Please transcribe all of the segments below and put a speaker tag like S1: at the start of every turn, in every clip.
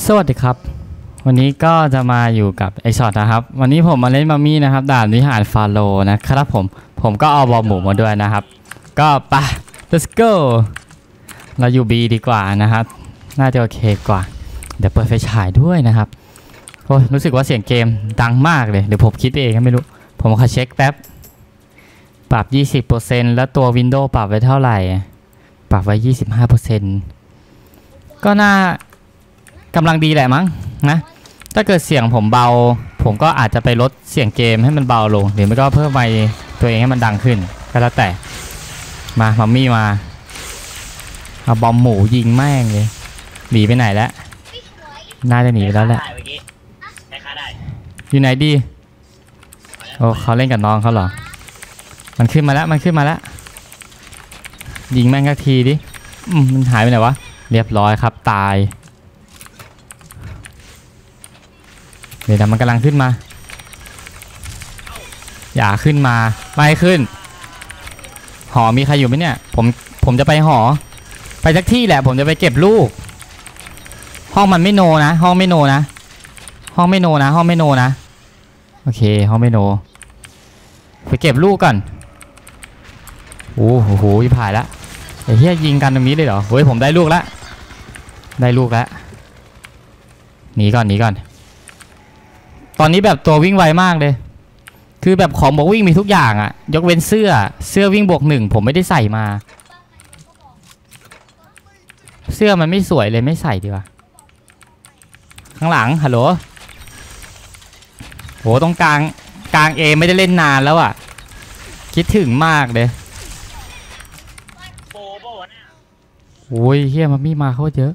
S1: สวัสดีครับวันนี้ก็จะมาอยู่กับไอช็อตนะครับวันนี้ผมมาเล่นมัมมี่นะครับด่านวิหารฟาโรห์นะครับผมก็เอาบอลหมูมาด้วยนะครับก็ไป let's go เราอยู่ B ดีกว่านะครับน่าจะโอเคกว่าเดี๋ยวเปิดไฟฉายด้วยนะครับโอ้รู้สึกว่าเสียงเกมดังมากเลยเดี๋ยวผมคิดเองไม่รู้ผมขอเช็คแป๊บปรับ 20% แล้วตัว Windows ปรับไว้เท่าไหร่ปรับไว้ 25% ก็น่ากำลังดีแหละมั้งนะถ้าเกิดเสียงผมเบาผมก็อาจจะไปลดเสียงเกมให้มันเบาลงหรือไม่ก็เพิ่มไมค์ตัวเองให้มันดังขึ้นก็แล้วแต่มามัมมี่มาเอาบอมหมูยิงแม่งเลยหนีไปไหนแล้วน่าจะหนีไปแล้วแหละอยู่ไหนดีโอ้เขาเล่นกับน้องเขาเหรอมันขึ้นมาแล้วยิงแม่งสักทีดิมันหายไปไหนวะเรียบร้อยครับตายเดี๋ยวมันกำลังขึ้นมาอย่าขึ้นมาไม่ขึ้นหอมีใครอยู่ไหมเนี่ยผมจะไปหอไปสักที่แหละผมจะไปเก็บลูกห้องมันไม่โนนะห้องไม่โนนะโอเคห้องไม่โนไปเก็บลูกก่อนโอ้โหผ่านแล้วไอ้เหี้ยยิงกันตรงนี้เลยเหรอเฮ้ยผมได้ลูกแล้วหนีก่อนตอนนี้แบบตัววิ่งไวมากเลยคือแบบของบอกวิ่งมีทุกอย่างอะยกเว้นเสื้อวิ่งบวก1ผมไม่ได้ใส่มาเสื้อมันไม่สวยเลยไม่ใส่ดีกว่าข้างหลังฮัลโหลโหตรงกลางเอไม่ได้เล่นนานแล้วอะคิดถึงมากเลยโอ้ยเฮียมันมีมาเขาเยอะ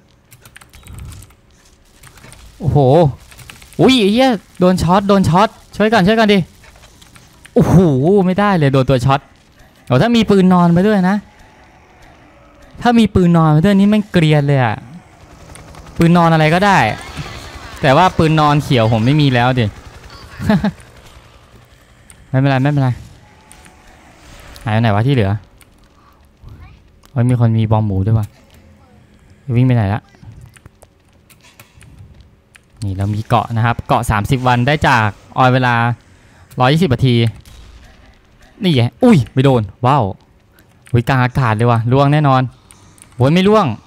S1: โอ้โหอุ้ยเฮียโดนช็อตช่วยกันดิโอ้โหไม่ได้เลยโดนตัวช็อตโอ้ถ้ามีปืนนอนไปด้วยนะนี่มันเกรียนเลยอะปืนนอนอะไรก็ได้แต่ว่าปืนนอนเขียวผมไม่มีแล้วดิ ไม่เป็นไรหายไปไหนวะที่เหลือเฮ้ยมีคนมีบอมหมูด้วยวะวิ่งไปไหนละนี่เรามีเกาะนะครับเกาะ30วันได้จากออยเวลา120นาทีนี่ไงอุ้ยไม่โดนว้าววิกลางอากาศเลยว่ะล่วงแน่นอนโว้ยไม่ล่วง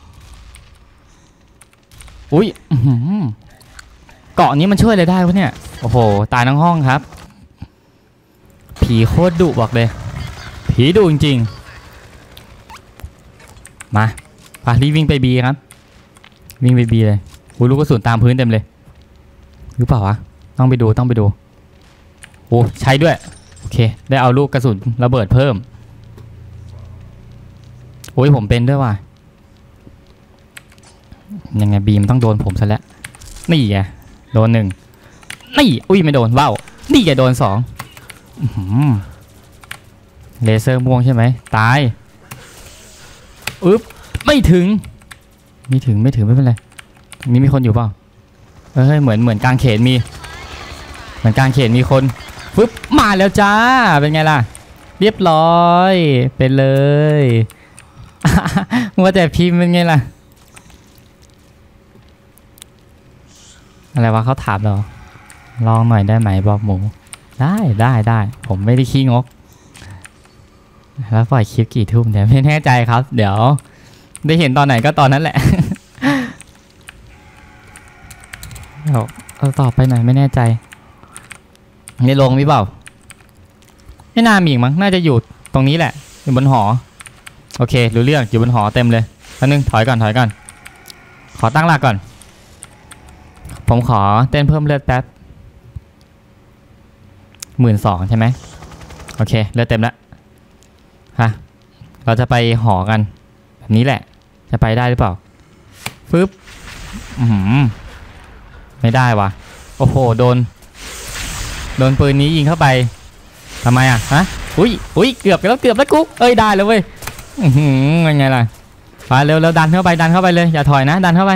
S1: อุ้ยเกาะนี้มันช่วยอะไรได้วะเนี่ยโอ้โหตายทั้งห้องครับผีโคตรดุบอกเลยผีดุจริงๆมาพารีวิ่งไปบีครับวิ่งไปบีเลยอุ้ยลูกกระสุนตามพื้นเต็มเลยหรือเปล่าวะต้องไปดูโอ้ใช้ด้วยโอเคได้เอาลูกกระสุนระเบิดเพิ่มโอ้ยผมเป็นด้วยว่ะยังไงบีมต้องโดนผมซะแล้วนี่ไงโดน1นี่อุ้ยไม่โดนว้าวนี่ไงโดน2เลเซอร์ม่วงใช่ไหมตายไม่ถึงไม่เป็นไรนี่มีคนอยู่เปล่าเฮ้ยเหมือนกลางเขนมีคนปึ๊บมาแล้วจ้าเป็นไงล่ะเรียบร้อยเป็นเลยว่าแต่พิมพ์เป็นไงล่ะอะไรวะเขาถามเราลองหน่อยได้ไหมบอกหมูได้ผมไม่ได้ขี้งกแล้วปล่อยคลิปกี่ทุ่มเดี๋ยวไม่แน่ใจครับเดี๋ยวได้เห็นตอนไหนก็ตอนนั้นแหละเอาต่อไปหน่อยไม่แน่ใจนี่ลงมีเปล่าไม่น่ามีมั้งน่าจะอยู่ตรงนี้แหละอยู่บนหอโอเครู้เรื่องอยู่บนหอเต็มเลยแป๊บนึงถอยก่อนขอตั้งหลักก่อนผมขอเต้นเพิ่มเลือดแป๊บ12,000ใช่ไหมโอเคเลือดเต็มแล้วฮะเราจะไปหอกันแบบนี้แหละจะไปได้หรือเปล่าฟึบไม่ได้วะโอ้โหโดนปืนนี้ยิงเข้าไปทำไมอ่ะฮะอุ้ยเกือบแล้วกุ๊กได้แล้วเว้ยยังไงล่ะไปเร็วดันเข้าไปเลยอย่าถอยนะดันเข้าไป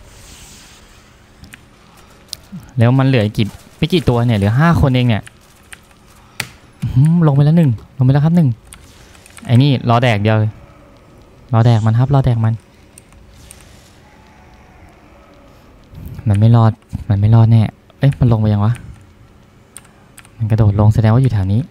S1: แล้วมันเหลือไม่กี่ตัวเนี่ยเหลือ5คนเองเนี่ยลงไปแล้วครับ1ไอ้นี่รอแดกเดียวรอแดกมันครับรอแดกมันมันไม่รอดแน่เอ๊ะมันลงไปยังวะมันกระโดดลงแสดงว่าอยู่แถวนี้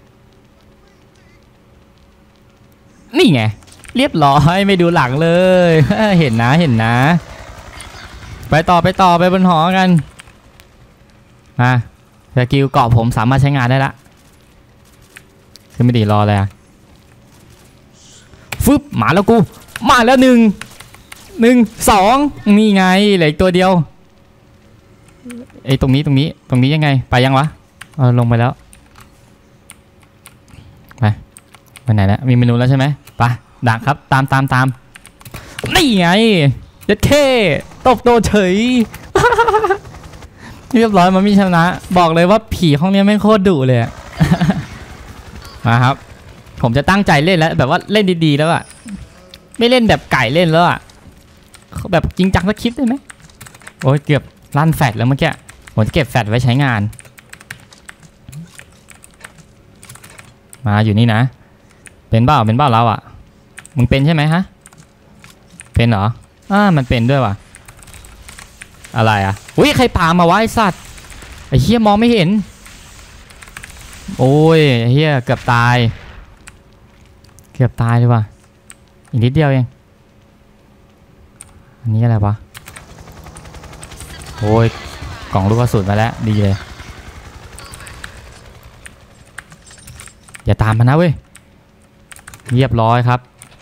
S1: นี่ไงเรียบร้อยไม่ดูหลังเลยเห็นนะไปต่อไปบนหอกันมาสกิลเกาะผมสามารถใช้งานได้ละคือไม่ดีรอเลยอะฟึบมาแล้วกูมาแล้ว1 2นี่ไงเหลืออีกตัวเดียวไอ้ตรงนี้ยังไงไปยังวะลงไปแล้วไปไหนแล้วมีเมนูแล้วใช่ไหมไปดักครับตามนี่ไงเด็ดเข้ตบโดนเฉย เรียบร้อยมันมีชนะบอกเลยว่าผีห้องนี้ไม่โคตรดุเลย มาครับผมจะตั้งใจเล่นแล้วแบบว่าเล่นดีๆแล้วอะไม่เล่นแบบไก่เล่นแล้วอะแบบจริงจังสักคลิปได้ไหมโอ้ยเกือบลั่นแฟดแล้วเมื่อกี้ผมจะเก็บแฟดไว้ใช้งานมาอยู่นี่นะเป็นเบ้าเราอะมึงเป็นใช่ไหมฮะเป็นเหรอมันเป็นด้วยว่ะอะไรอะอุ้ยใครปามาไว้สัตว์ไอ้เหี้ยมองไม่เห็นโอ้ยไอ้เหี้ยเกือบตายเลยว่ะอีกนิดเดียวเองอันนี้อะไรวะโอ้ยกล่องลูกกระสุนมาแล้วดีเลยอย่าตามมันนะเว้ยเรียบร้อยครับ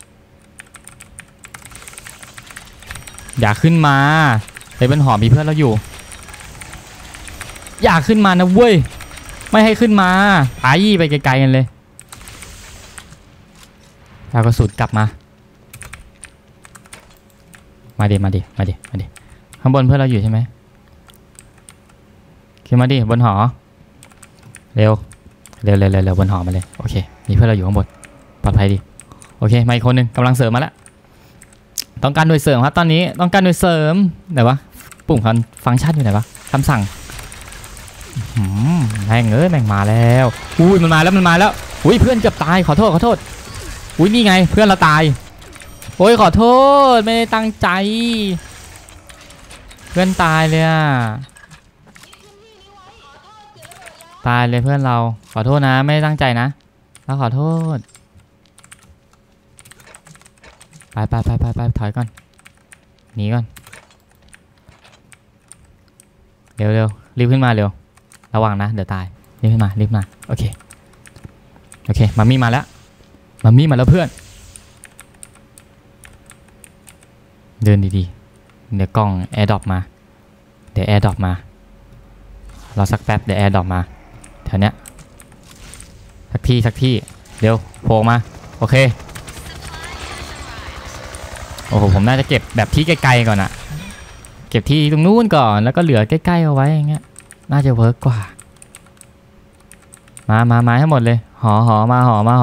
S1: อย่าขึ้นมาไปบนหอมีเพื่อนเราอยู่อย่าขึ้นมานะเว้ยไม่ให้ขึ้นมาไปไกลๆกันเลยเอากระสุนกลับมาดิข้างบนเพื่อนเราอยู่ใช่ไหมขึ้นมาดิบนหอเร็วบนหอมาเลยโอเคมีเพื่อนเราอยู่ข้างบนปลอดภัยดีโอเคมาอีกคนนึงกำลังเสริมมาแล้วต้องการหน่วยเสริมครับตอนนี้ต้องการหน่วยเสริมไหนวะปุ่มฟังก์ชันอยู่ไหนวะคำสั่งแม่งมาแล้วอุ้ยมันมาแล้วอุ้ยเพื่อนเกือบตายขอโทษอุ้ยนี่ไงเพื่อนเราตายโอ้ยขอโทษไม่ได้ตั้งใจเพื่อนตายเลยอะตายเลยเพื่อนเราขอโทษนะไม่ได้ตั้งใจนะเราขอโทษไปถอยก่อนหนีก่อนเร็วรีบขึ้นมาเร็วระวังนะเดี๋ยวตายรีบมาโอเคมามี่มาแล้วเพื่อนเดินดีๆเดี๋ยวกล้องแอร์ดรอปมาเราสักแป๊บเดี๋ยวแอร์ดรอปมาแถวเนี้ยสักที่เร็วโผล่มาโอเคโอ้โหผมน่าจะเก็บแบบที่ไกลๆก่อนอะเก็บที่ตรงนู้นก่อนแล้วก็เหลือใกล้ๆเอาไว้อย่างเงี้ยน่าจะเวิร์กกว่ามาให้หมดเลยหอมา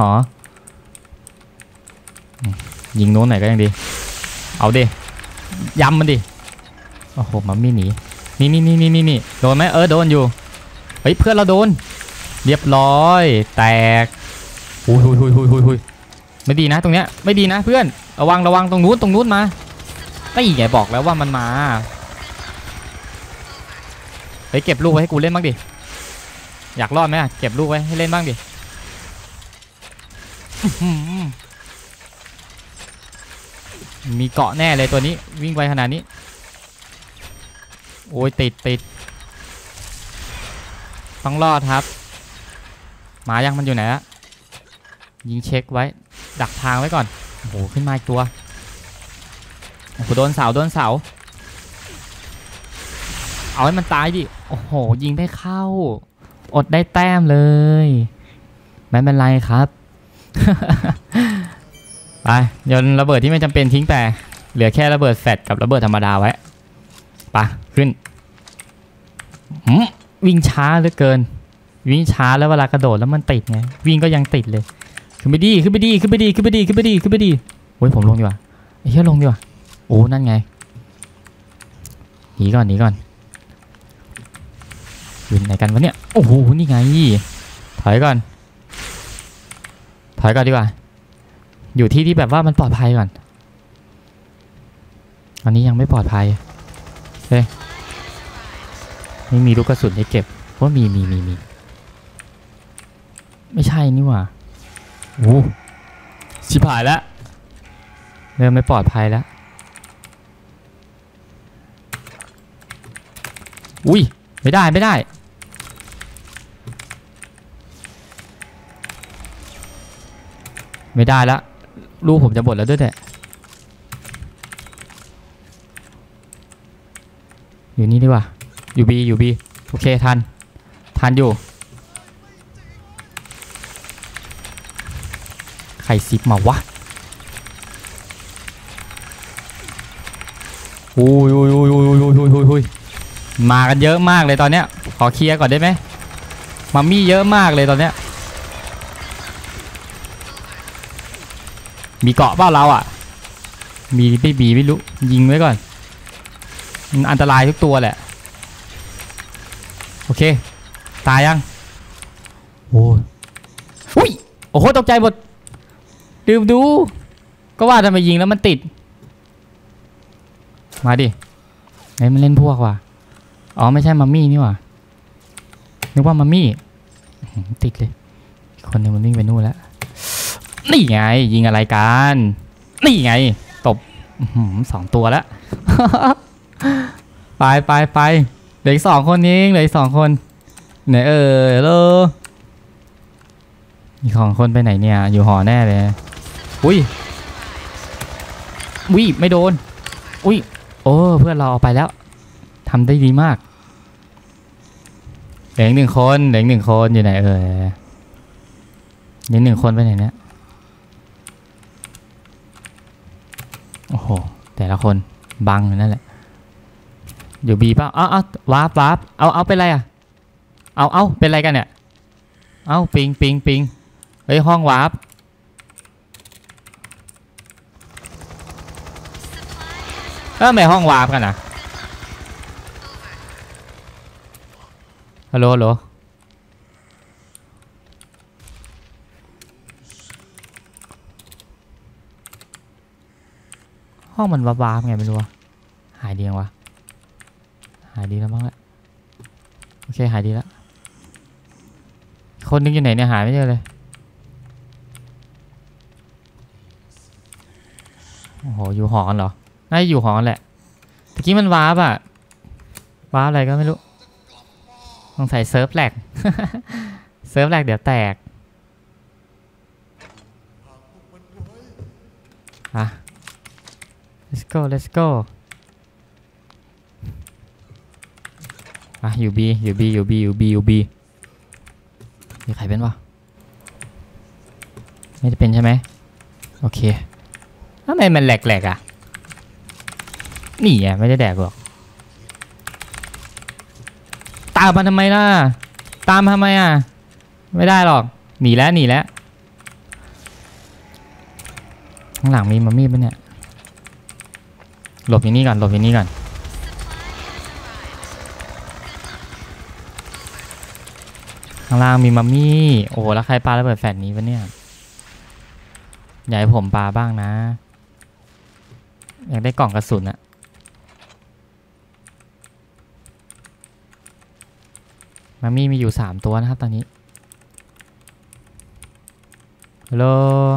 S1: ยิงโน้นไหนก็ยังดีเอาดิย้ำมันดิโอ้โหมันไม่หนีนี่โดนไหมโดนอยู่เฮ้ยเพื่อนเราโดนเรียบร้อยแตกหุยไม่ดีนะตรงเนี้ยไม่ดีนะเพื่อนระวังตรงนู้นมาไม่ไงบอกแล้วว่ามันมาไปเก็บลูกไว้ให้กูเล่นบ้างดิอยากรอดไหมเก็บลูกไว้ให้เล่นบ้างดิมีเกาะแน่เลยตัวนี้วิ่งไปขนาดนี้โอ้ยติดต้องรอดครับหมายังมันอยู่ไหนอะยิงเช็คไว้ดักทางไว้ก่อนโอ้โหขึ้นมาอีกตัวโอ้โหโดนเสาเอาให้มันตายดิโอ้โหยิงไม่เข้าอดได้แต้มเลยไม่เป็นไรครับ ไปโยนระเบิดที่ไม่จำเป็นทิ้งแต่เหลือแค่ระเบิดแฟลชกับระเบิดธรรมดาไว้ไปขึ้นวิ่งช้าเหลือเกินวิ่งช้าแล้วเวลากระโดดแล้วมันติดไงวิ่งก็ยังติดเลยขึ้นไปดีโอ้ยผมลงดีกว่าไอ้เหี้ยลงดีกว่าโอ้นั่นไงหนีก่อนอยู่ไหนกันวะเนี่ยโอ้โหนี่ไงถอยก่อนดีกว่าอยู่ที่แบบว่ามันปลอดภัยก่อนอันนี้ยังไม่ปลอดภัยเฮ้ยไม่มีลูกกระสุนให้เก็บเพราะมีไม่ใช่นี่หว่าโอ้ชิบหายแล้วเริ่มไม่ปลอดภัยแล้วอุ้ยไม่ได้ไม่ได้แล้วลูกผมจะหมดแล้วด้วยแหละอยู่นี่ดีกว่าอยู่บีโอเคทันอยู่ใครซิปมาวะโอ้ยมากันเยอะมากเลยตอนเนี้ยขอเคลียร์ก่อนได้ไหมมัมมี่เยอะมากเลยตอนเนี้ยมีเกาะเปล่าเราอ่ะมีไม่รู้ยิงไว้ก่อนมันอันตรายทุกตัวแหละโอเคตายยังโอ้ยโอ้โหตกใจหมดลืมดูก็ว่าทำไมยิงแล้วมันติดมาดิไหนมันเล่นพวกว่ะอ๋อไม่ใช่มัมมี่นี่ว่ะนึกว่ามัมมี่ติดเลยคนหนึ่งมันวิ่งไปนู่นแล้วนี่ไงยิงอะไรกันนี่ไงตบ2 ตัวแล้ว ไปเหลืออีก2 คนนี้เหลืออีก2 คนไหนฮัลโหลอีก2 คนไปไหนเนี่ยอยู่หอแน่เลยอุ้ยไม่โดนอุ้ยโอ้เพื่อนเราเอาไปแล้วทำได้ดีมากเหลืออีก1 คนอยู่ไหนเหลือ1 คนไปไหนเนี่ยโอ้โหแต่ละคนบังนั่นแหละอยู่บีเปล่าเอาวาร์ปเอาเป็นไรอ่ะเอาเป็นไรกันเนี่ยเอาปิงเฮ้ยห้องวาร์ปทำไมห้องวาร์ปกันอ่ะฮัลโหลห้องมันวาร์ปไงไม่รู้หายดียังวะหายดีแล้วมั้งแหละโอเคหายดีแล้วคนนึงอยู่ไหนเนี่ยหายไม่เจอเลยโอ้โหอยู่หอกันเหรอน่าจะอยู่หอกันแหละตะกี้มันวาร์ปอะวาร์ปอะไรก็ไม่รู้ต้องใส่เซิร์ฟแหลก เซิร์ฟแหลกเดี๋ยวแตกอ่ะ let's go อ่ะอยู่บีมีใครเป็นวะไม่ได้เป็นใช่ไหมโอเคทำไมมันแหลกอ่ะนี่ไงไม่ได้แดกหรอกตามมาทำไมล่ะตามทำไมอ่ะไม่ได้หรอกหนีแล้วข้างหลังมีมัมมี่ปะเนี่ยหลบอย่างนี้ก่อนข้างล่างมีมัมมี่โอ้แล้วใครปาระเบิดแฟลชนี้วะเนี่ยอยากให้ผมปาบ้างนะอยากได้กล่องกระสุนอะมัมมี่มีอยู่3 ตัวนะครับตอนนี้ฮัลโหล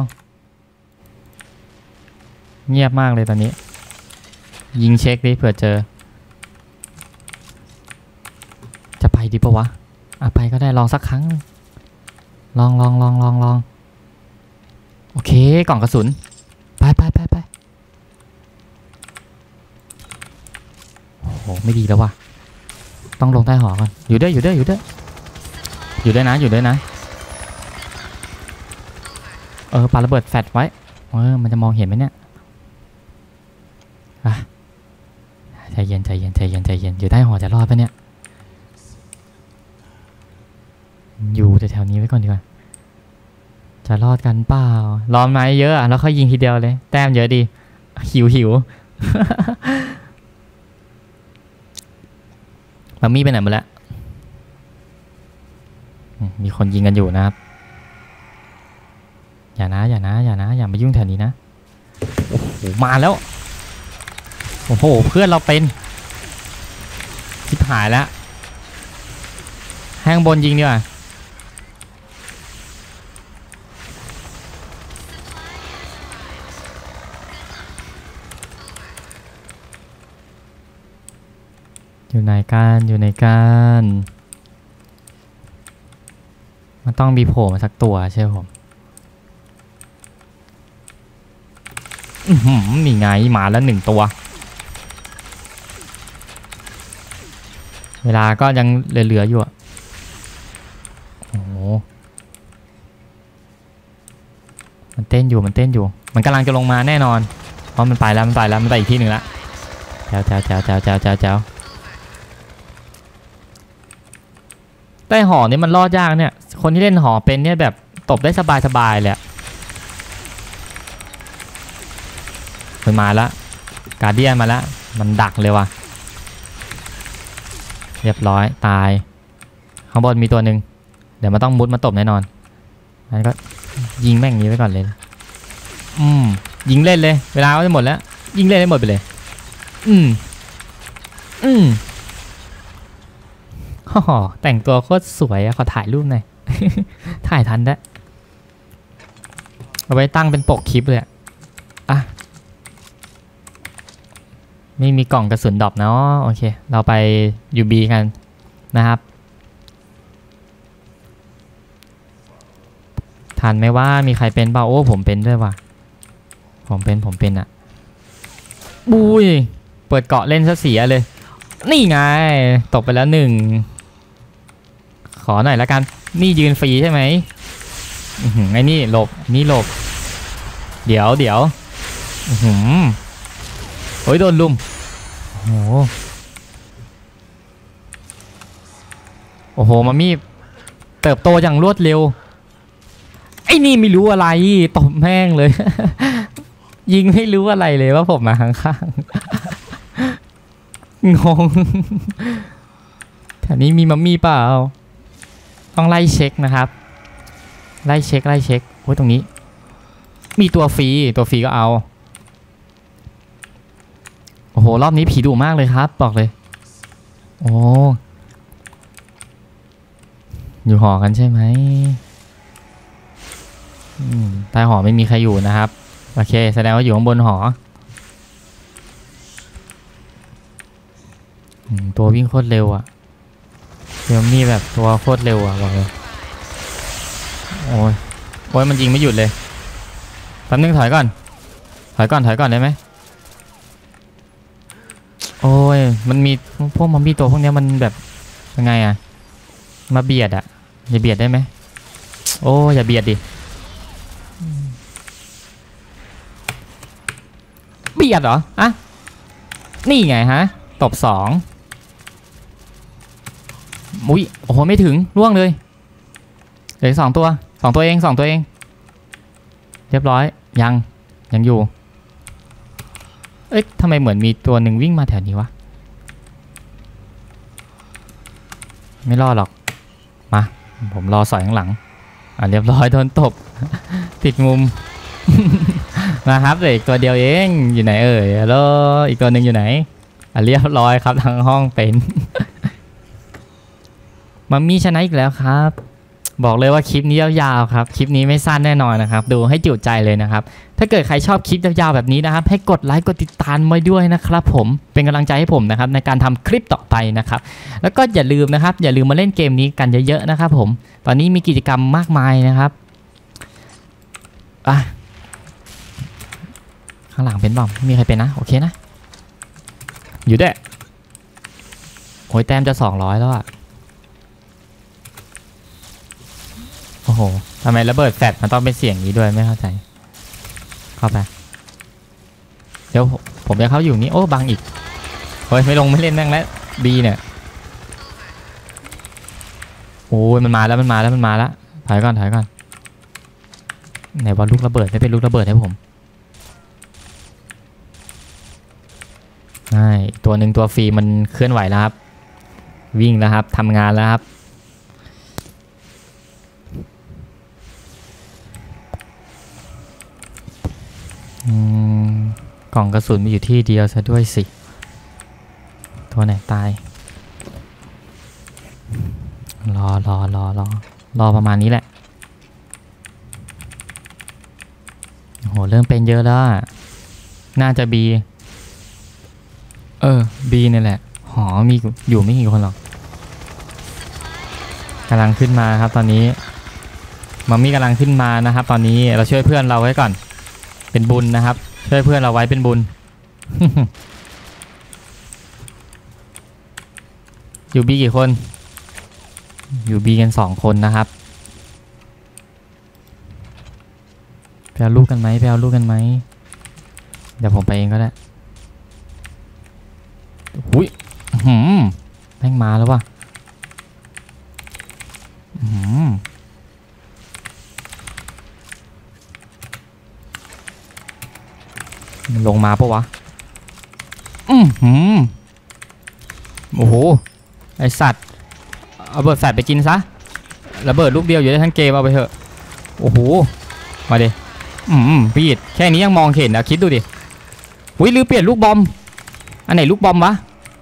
S1: เงียบมากเลยตอนนี้ยิงเช็คดิเผื่อเจอจะไปดีปะวะไปก็ได้ลองสักครั้งลองโอเคกล่องกระสุนไปโอ้โหไม่ดีแล้ววะต้องลงใต้หอก่อนอยู่ด้วยนะปาระเบิดแฟลชไว้มันจะมองเห็นไหมเนี่ยใจเย็นอยู่ใต้หอจะรอดปะเนี่ยอยู่แถวนี้ไว้ก่อนดีกว่าจะรอดกันเปล่ารอไม้เยอะแล้วค่อยยิงทีเดียวเลยแต้มเยอะดีหิว มัมมี่ไปไหนหมดแล้วมีคนยิงกันอยู่นะครับอย่ามายุ่งแถวนี้นะโอ้โหมาแล้วโอ้โหเพื่อนเราเป็นชิบหายแล้วให้ข้างบนยิงดีกว่าอยู่ไหนกันอยู่ไหนกันมันต้องมีโผล่มาสักตัวใช่ไหมผมนี่ไงมาแล้ว1ตัวเวลาก็ยังเหลืออยู่อ่ะโอ้โหมันเต้นอยู่มันกำลังจะลงมาแน่นอนเพราะมันไปแล้วมันไปอีกที่หนึ่งละแถวใต้หอนี่มันรอดยากเนี่ยคนที่เล่นหอเป็นเนี่ยแบบตบได้สบายเลยมันมาแล้วการเดียนมาแล้วมันดักเลยว่ะเรียบร้อยตายข้างบนมีตัวหนึ่งเดี๋ยวมันต้องมุดมาตบแน่นอนงั้นก็ยิงแม่งนี้ไว้ก่อนเลยยิงเล่นเลยเวลาก็จะหมดแล้วยิงเล่นได้หมดไปเลยแต่งตัวโคตรสวยอะขอถ่ายรูปหน่อย ถ่ายทันได้เอาไว้ตั้งเป็นปกคลิปเลยอะไม่มีกล่องกระสุนดรอปเนาะโอเคเราไปยูบีกันนะครับทันไหมว่ามีใครเป็นเปล่าโอ้ผมเป็นด้วยว่ะผมเป็นอะบุยเปิดเกาะเล่นซะเสียเลยนี่ไงตกไปแล้ว1ขอหน่อยละกันนี่ยืนฟรีใช่ไหมไอ้นี่หลบนี่หลบเดี๋ยวโอ้ยโดนลุมโอ้โหมามี่เติบโตอย่างรวดเร็วไอ้นี่ไม่รู้อะไรตบแม่งเลย ยิงไม่รู้อะไรเลยว่าผมมาข้างๆงงแถวนี้มีมัมมี่เปล่าต้องไล่เช็คนะครับไล่เช็คโอ้ยตรงนี้มีตัวฟรีก็เอาโอ้โหรอบนี้ผีดุมากเลยครับบอกเลยโอ้อยู่หอกันใช่ไหมใต้หอไม่มีใครอยู่นะครับโอเคแสดงว่าอยู่ข้างบนหอตัววิ่งโคตรเร็วอ่ะเดี๋ยวมีแบบตัวโคตรเร็วอ่ะบอกเลยโอ้ยมันยิงไม่หยุดเลยแป๊บนึงถอยก่อนได้ไหมโอ้ยมันมีพวกมัมมี่ตัวพวกนี้มันแบบยังไงอ่ะมาเบียดอ่ะอย่าเบียดได้ไหมโอ้อย่าเบียดดิเบียดเหรออ่ะนี่ไงฮะตบ2มุ้ยโอ้โหไม่ถึงล่วงเลยเหลือ2ตัวเองเรียบร้อยยังอยู่เอ๊ะทำไมเหมือนมีตัวหนึ่งวิ่งมาแถวนี้วะไม่รอดหรอกมาผมรอสอยข้างหลังเรียบร้อยโดนตบ ติดมุม นะครับเหลืออีกตัวเดียวเองอยู่ไหนแล้วอีกตัวหนึ่งอยู่ไหนเรียบร้อยครับทั้งห้องเป็น มัมมี่ชนะอีกแล้วครับบอกเลยว่าคลิปนี้ยาวๆครับคลิปนี้ไม่สั้นแน่นอนนะครับดูให้จุใจเลยนะครับถ้าเกิดใครชอบคลิปยาวๆแบบนี้นะครับให้กดไลค์กดติดตามไว้ด้วยนะครับผมเป็นกำลังใจให้ผมนะครับในการทำคลิปต่อไปนะครับแล้วก็อย่าลืมมาเล่นเกมนี้กันเยอะๆนะครับผมตอนนี้มีกิจกรรมมากมายนะครับข้างหลังเป็นบ้างมีใครเป็นนะโอเคนะอยู่ด้วยโอ้ยแต้มจะ200แล้วอะโอ้โหทำไมระเบิดแฟลชมันต้องเป็นเสียงนี้ด้วยไม่เข้าใจเข้าไปเดี๋ยวผมจะเข้าอยู่นี่โอ้บังอีกเฮ้ยไม่เล่นแม่งแล้วบีเนี่ยโอ้ยมันมาแล้วถอยก่อนไหนว่าลูกระเบิดไม่เป็นลูกระเบิดให้ผมใช่ตัวหนึ่งตัวฟรีมันเคลื่อนไหวแล้วครับวิ่งแล้วครับทำงานแล้วครับกล่องกระสุนมีอยู่ที่เดียวซะด้วยสิตัวไหนตายรอประมาณนี้แหละโอ้โหเริ่มเป็นเยอะแล้วน่าจะบีบีนี่แหละหอมีอยู่ไม่กี่คนหรอกกำลังขึ้นมาครับตอนนี้มัมมี่กำลังขึ้นมานะครับตอนนี้เราช่วยเพื่อนเราไว้ก่อนเป็นบุญนะครับช่วยเพื่อนเราไว้เป็นบุญ อยู่บีกี่คนอยู่บีกัน2 คนนะครับไปเอาลูกกันไหมเดี๋ยวผมไปเองก็ได้อุ้ยแม่งมาแล้วว่ะลงมาปะวะโอ้โหไอสัตว์เอาเบิร์ดแฟดไปกินซะระเบิดลูกเดียวอยู่ได้ทั้งเกมเอาไปเถอะโอ้โหมาดิพี่อิดแค่นี้ยังมองเห็นนะคิดดูดิอุ้ยลืมเปลี่ยนลูกบอมอันไหนลูกบอมวะ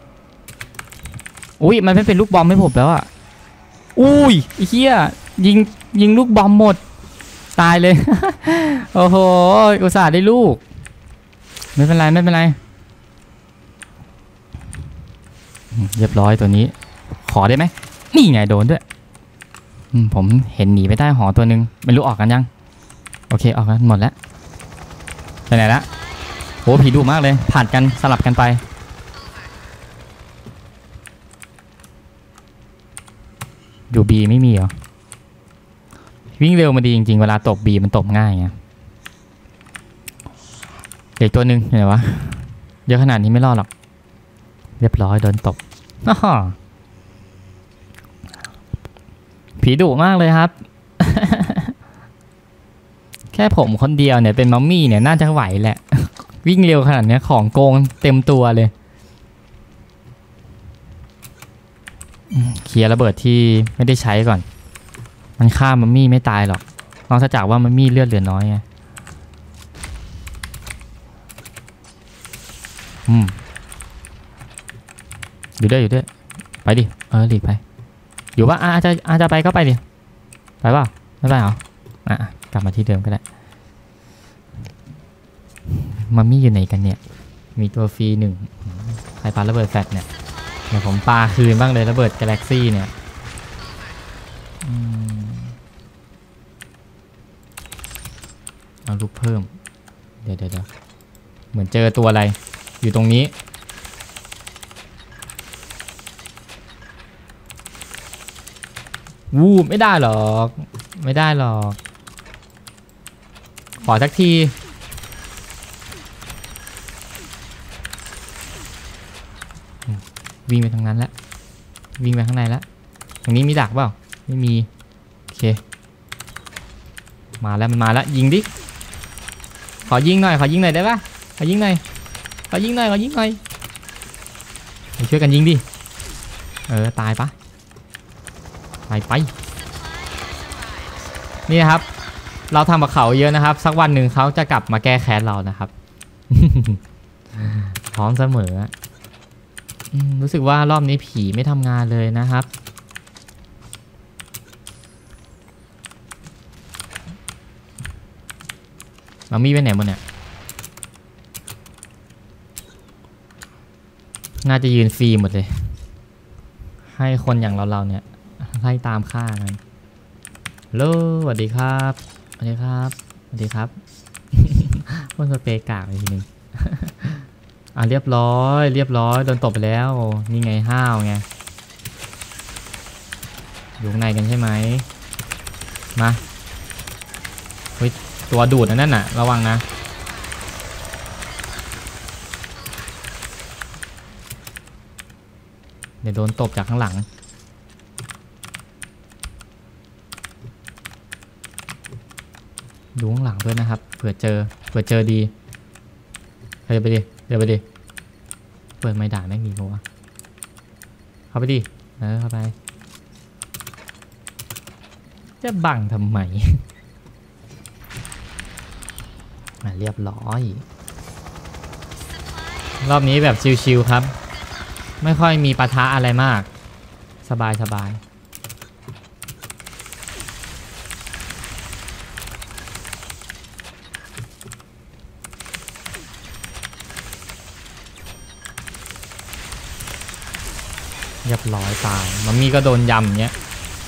S1: อุ้ยมันไม่เป็นลูกบอมให้ผมแล้วอ่ะอุ้ยไอ้เหี้ยยิงลูกบอมหมดตายเลย โอ้โหอุตส่าห์ได้ลูกไม่เป็นไรเรียบร้อยตัวนี้ขอได้ไหมนี่ไงโดนด้วยผมเห็นหนีไปใต้หอตัวนึงไม่รู้ออกกันยังโอเคออกกันหมดแล้วไปไหนละโอ้ผีดุมากเลยผ่านกันสลับกันไปอยู่บีไม่มีเหรอวิ่งเร็วมาดีจริงๆเวลาตบบีมันตบง่ายไงเด็กตัวหนึ่งเห็นไหมวะเยอะขนาดนี้ไม่รอดหรอกเรียบร้อยโดนตบผีดุมากเลยครับ แค่ผมคนเดียวเนี่ยเป็นมัมมี่เนี่ยน่าจะไหวแหละ วิ่งเร็วขนาดนี้ของโกงเต็มตัวเลยเคลียร์ระเบิดที่ไม่ได้ใช้ก่อนมันฆ่ามัมมี่ไม่ตายหรอกนอกจากว่ามัมมี่เลือดเหลือน้อยไงอยู่ด้วยไปดิหลีกไปอยู่ว่าอาจจะไปก็ไปดิไปเปล่าไม่ไปเหรอกลับมาที่เดิมก็ได้มัมมี่อยู่ไหนกันเนี่ยมีตัวฟรี1ใครปาระเบิดแฟลชเนี่ยเดี๋ยวผมปาคืนบ้างเลยระเบิดกาแล็กซี่เนี่ยเอาลูกเพิ่มเดี๋ยวเหมือนเจอตัวอะไรอยู่ตรงนี้ไม่ได้หรอกขอสักทีวิ่งไปทางนั้นแล้ววิ่งไปข้างในแล้วตรงนี้มีดักเปล่าไม่มีโอเคมาแล้วมันมาแล้วยิงดิขอยิงหน่อยได้ปะขอยิงหน่อยช่วยกันยิงดิตายปะไปนี่ครับเราทำกับเขาเยอะนะครับสักวันหนึ่งเขาจะกลับมาแก้แค้นเรานะครับ พร้อมเสมอรู้สึกว่ารอบนี้ผีไม่ทำงานเลยนะครับมัมมี่ไปไหนหมดเนี่ยน่าจะยืนฟรีหมดเลยให้คนอย่างเราเนี่ยไล่ตามฆ่ากันฮัลโหลสวัสดีครับพ่นสเปรย์กากไปทีนึงเรียบร้อยโดนตบไปแล้วนี่ไงห้าวไงอยู่ข้างในกันใช่ไหมมาเฮ้ยตัวดูดนั่นน่ะระวังนะเดี๋ยวโดนตบจากข้างหลังดูข้างหลังด้วยนะครับเผื่อเจอดีเดี๋ยวไปดิเปิดไม้ด่าไม่มีปะวะเข้าไปดิเข้าไปจะบังทำไม เรียบร้อยรอบนี้แบบชิวๆครับไม่ค่อยมีปะทะอะไรมากสบาย
S2: เรียบร้อยตายมัมมี่ก็โดนยำเงี้ย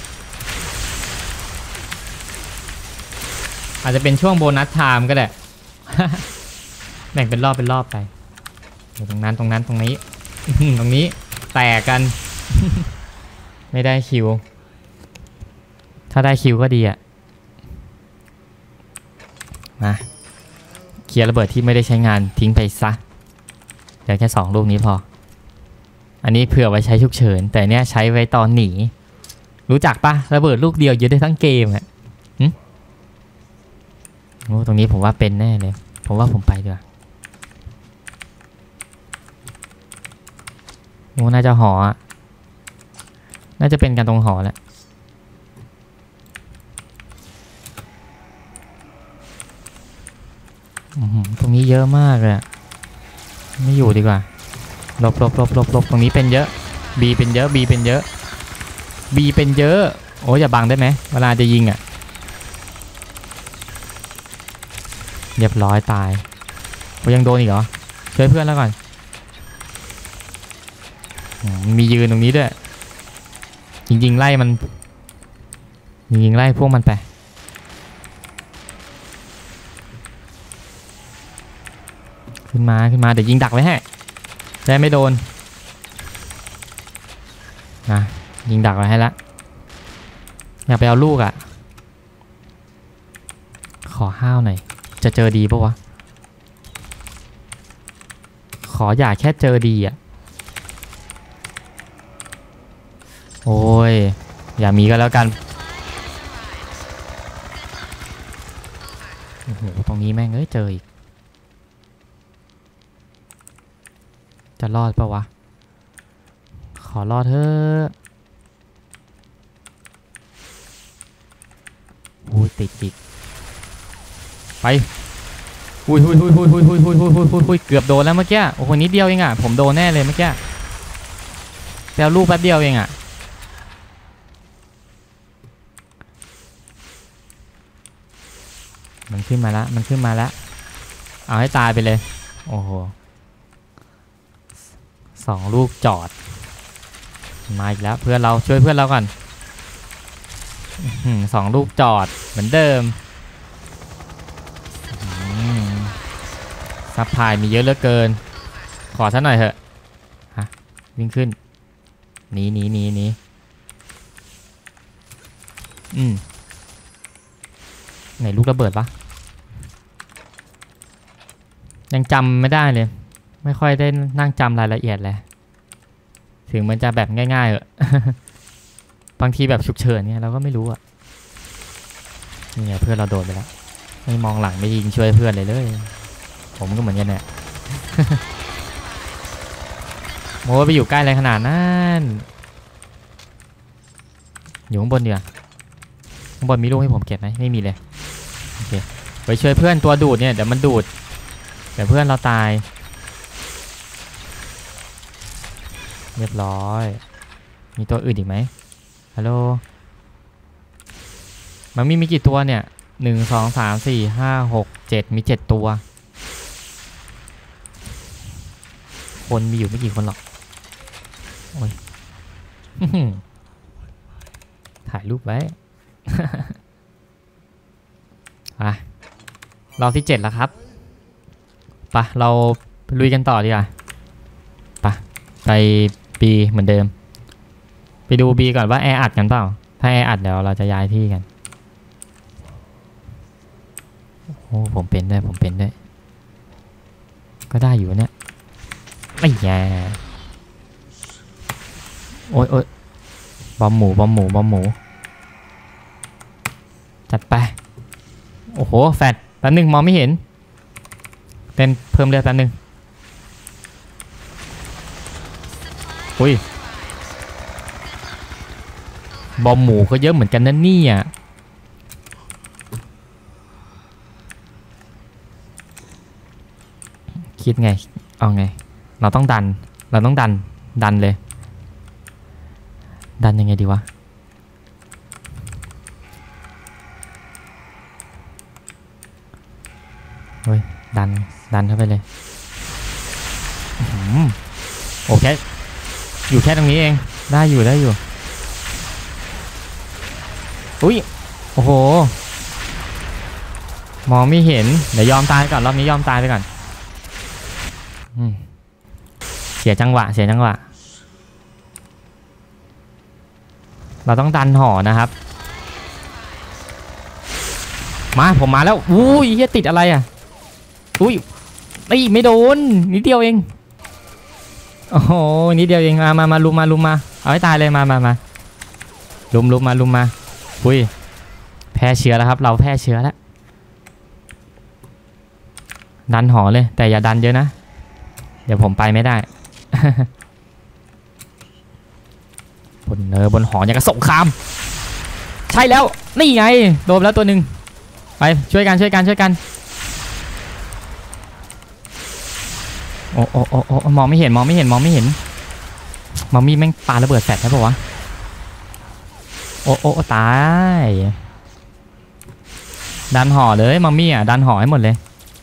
S2: อาจจะเป็นช่วงโบนัสไทม์ก็ได้ แบ่งเป็นรอบไปตรงนั้นตรงนี้ ตรงนี้แตกกัน ไม่ได้คิวถ้าได้คิวก็ดีอะมาเคลียร์ระเบิดที่ไม่ได้ใช้งานทิ้งไปซะเดี๋ยวแค่2 ลูกนี้พออันนี้เผื่อไว้ใช้ฉุกเฉินแต่เนี้ยใช้ไว้ตอนหนีรู้จักปะระเบิดลูกเดียวยึดได้ทั้งเกมอะโอ้ตรงนี้ผมว่าเป็นแน่เลยผมว่าผมไปดีกว่าโอ้น่าจะหอน่าจะเป็นกันตรงหอแหละตรงนี้เยอะมากเลยไม่อยู่ดีกว่าลบตรงนี้เป็นเยอะ B เป็นเยอะ B เป็นเยอะ B เป็นเยอะโอ้อย่าบังได้ไหมเวลาจะยิงอ่ะเรียบร้อยตายเขายังโดนอีกเหรอช่วยเพื่อนแล้วก่อนมียืนตรงนี้ด้วยจริงๆไล่มันยิงไล่พวกมันไปขึ้นมาเดี๋ยวยิงดักไว้ให้ได้ไม่โดนนะยิงดักไว้ให้ละอยากไปเอาลูกอ่ะขอห้าวหน่อยจะเจอดีปะวะขออย่าแค่เจอดีอ่ะโอ้ยอย่ามีก็แล้วกันโอ้โหตรงนี้แม่งเจออีกจะรอดปะวะขอรอดเถอะโอ้ยติดอีกไปหุยเกือบโดนแล้วเมื่อกี้โอ้โหนิดเดียวเองอ่ะผมโดนแน่เลยเมื่อกี้แปลลูกแป๊บเดียวเองอ่ะมันขึ้นมาแล้วเอาให้ตายไปเลยโอ้โห2 ลูกจอดมาอีกแล้วเพื่อนเราช่วยเพื่อนเราก่อน2 ลูกจอดเหมือนเดิมซัพพลายมีเยอะเหลือเกินขอซะหน่อยเถอะฮะวิ่งขึ้นหนีไหนลูกระเบิดปะยังจำไม่ได้เลยไม่ค่อยได้นั่งจำรายละเอียดเลยถึงมันจะแบบง่ายๆเออบางทีแบบฉุกเฉินเนี่ยเราก็ไม่รู้อ่ะนี่ไงเพื่อนเราโดนไปแล้วไม่มองหลังไม่ยิงช่วยเพื่อนเลยผมก็เหมือนกันเนี่ย โม้ไปอยู่ใกล้อะไรขนาดนั้นอยู่ข้างบนเดี๋ยวข้างบนมีลูกให้ผมเก็บไหมไม่มีเลยโอเคไปช่วยเพื่อนตัวดูดเนี่ยเดี๋ยวมันดูดเดี๋ยวเพื่อนเราตายเรียบร้อยมีตัวอื่นอีกไหมฮัลโหลมันมีกี่ตัวเนี่ย1 2 3 4 5 6 7มี7ตัวคนมีอยู่ไม่กี่คนหรอกโอ้ย ถ่ายรูปไว้ เราที่7แล้วครับปะเราลุยกันต่อดีกว่าปะไป B เหมือนเดิมไปดู B ก่อนว่าแออัดกันเปล่าถ้าแออัดเดี๋ยวเราจะย้ายที่กันโอ้ผมเป็นด้วยก็ได้อยู่เนี่ยไม่แย่โอ้ยบอมหมูจัดไปโอ้โหแฟดแป๊บนึงมองไม่เห็นเป็นเพิ่มเลือดแป๊บนึงอุ้ยบอมหมูก็เยอะเหมือนกันนั่นนี่อ่ะคิดไงเอาไงเราต้องดันเลยดันยังไงดีวะเฮ้ยดันเข้าไปเลยโอเคอยู่แค่ตรงนี้เองได้อยู่ได้อยู่อุ้ยโอ้โหมองไม่เห็นเดี๋ยวยอมตายก่อนรอบนี้ยอมตายไปก่อนเสียจังหวะเราต้องดันหอนะครับมาผมมาแล้วอุ้ยเฮียติดอะไรอ่ะอุ้ยไม่โดนนิดเดียวเองโอ้โหนิดเดียวเองมาลุมมาเอาให้ตายเลยมาลุมมาอุ้ยแพ้เชื้อแล้วครับเราแพ้เชื้อแล้วดันหอเลยแต่อย่าดันเยอะนะเดี๋ยวผมไปไม่ได้ บนหออย่างกับสงครามใช่แล้วนี่ไงโดนแล้วตัวหนึ่งไปช่วยกันโอ้มองไม่เห็นมอมมี่แม่งปาระเบิดแฟลชใช่ปะวะโอ้ตายดันห่อเลยมอมมี่อ่ะดันห่อให้หมดเลย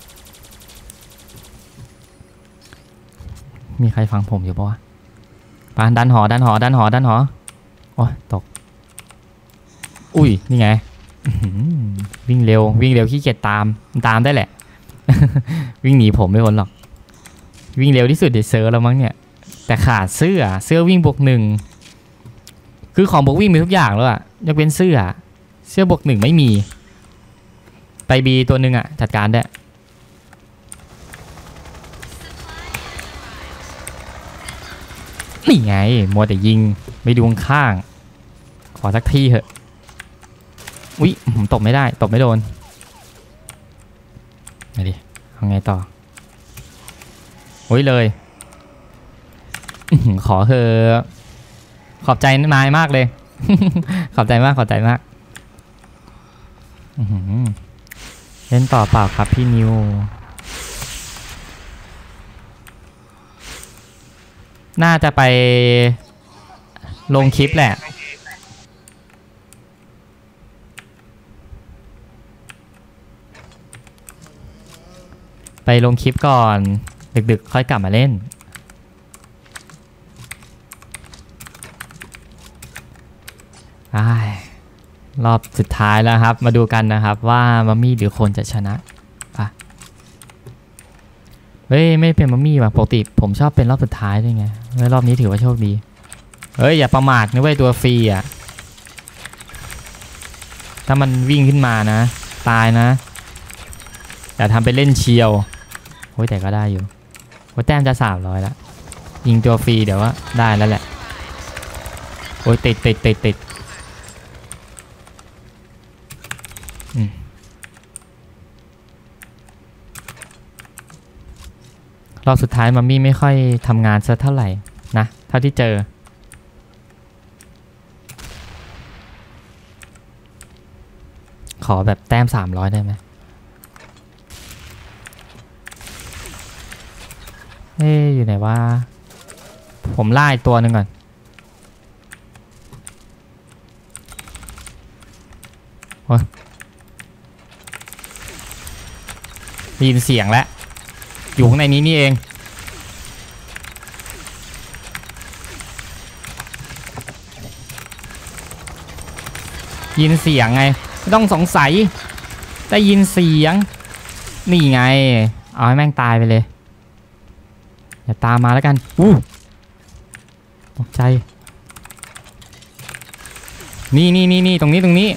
S2: มีใครฟังผมอยู่ปะวะปาดันห่อโอ้ยตกอุ้ยนี่ไงวิ่งเร็วขี้เกียจตามได้แหละ วิ่งหนีผมไม่พ้นหรอกวิ่งเร็วที่สุดในเซิร์ฟแล้วมั้งเนี่ยแต่ขาดเสื้อวิ่ง+1คือของบวกวิ่งมีทุกอย่างแล้วอะยกเว้นเสื้อ+1ไม่มีไปบีตัวหนึ่งอะจัดการได้นี่ไงมัวแต่ยิงไม่ดูข้างขอสักทีเถอะอุ๊ยผมตบไม่ได้ตบไม่โดนมาดิเอาไงต่อโอ้ยเลยขอเธอขอบใจนายมากเลย ขอบใจมากเล่นต่อเปล่าครับพี่นิวน่าจะไปลงคลิปแหละไปลงคลิปก่อนดึกๆค่อยกลับมาเล่นรอบสุดท้ายแล้วครับมาดูกันนะครับว่ามัมมี่หรือคนจะชนะเฮ้ยไม่เป็นมัมมี่ว่ะปกติผมชอบเป็นรอบสุดท้ายด้วยไงรอบนี้ถือว่าโชคดีเฮ้ยอย่าประมาทนะเว้ยตัวฟรีอ่ะถ้ามันวิ่งขึ้นมานะตายนะอย่าทำไปเล่นเชียวโอ้ยแต่ก็ได้อยู่โอ้ยแต้มจะ300แล้วยิงตัวฟรีเดี๋ยวว่าได้แล้วแหละโอ้ยติดรอบสุดท้ายมัมมี่ไม่ค่อยทำงานสักเท่าไหร่นะเท่าที่เจอขอแบบแต้ม300ได้ไหมอยู่ไหนวะผมไล่ตัวหนึ่งก่อนได้ยินเสียงแล้วอยู่ข้างในนี้นี่เองยินเสียงไงไม่ต้องสงสัยได้ยินเสียงนี่ไงเอาให้แม่งตายไปเลยอย่าตามมาแล้วกันตกใจนี่ตรงนี้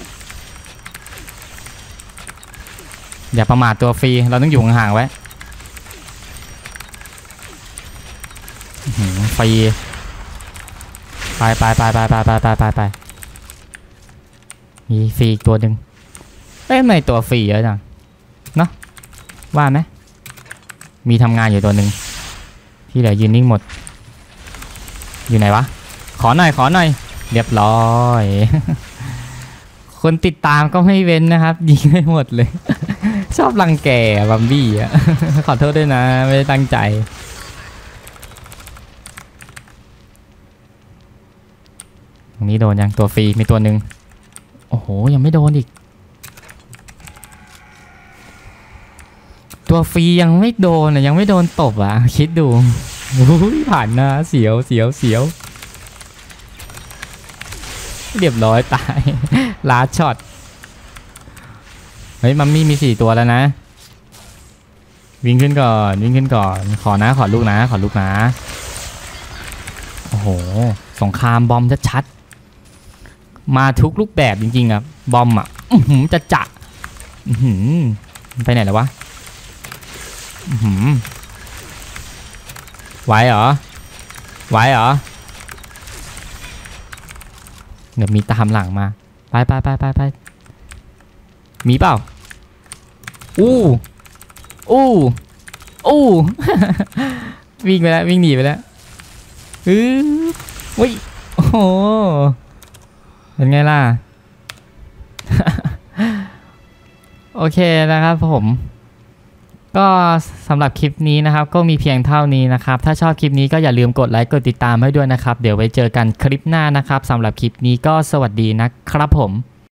S2: อย่าประมาทตัวฟรีเราต้องอยู่ห่างๆไว้ฟรีไปมีฟรีอีกตัวหนึ่งไม่ตัวฟรีเยอะจังเนาะว่าไหมมีทำงานอยู่ตัวหนึ่งที่เหลือยืนนิ่งหมดอยู่ไหนวะขอหน่อยเรียบร้อยคนติดตามก็ไม่เว้นนะครับยิงไม่หมดเลยชอบรังแกบัมบี้อ่ะ ขอโทษด้วยนะไม่ได้ตั้งใจตรงนี้โดนยังตัวฟรีมีตัวหนึ่งโอ้โหยังไม่โดนอีกตัวฟรียังไม่โดนยังไม่โดนตบอ่ะคิดดูผ่านนะเสียวเรียบร้อยตาย ลาดช็อตเฮ้ยมัมมี่มี4ตัวแล้วนะวิ่งขึ้นก่อนวิ่งขึ้นก่อนขอนะขอลูกนะขอลูกนะโอ้โหสงครามบอมชัดๆมาทุกรูปแบบจริงๆครับบอมอ่ะจะไปไหนแล้ววะไหวเหรอไหวเหรอเดี๋ยวมีตามหลังมาไปมีเปล่าอู้วิ่งไปแล้ววิ่งหนีไปแล้ววิ่งโอ้โหเป็นไงล่ะ โอเคนะครับผมก็สำหรับคลิปนี้นะครับก็มีเพียงเท่านี้นะครับถ้าชอบคลิปนี้ก็อย่าลืมกดไลค์กดติดตามให้ด้วยนะครับเดี๋ยวไว้เจอกันคลิปหน้านะครับสำหรับคลิปนี้ก็สวัสดีนะครับผม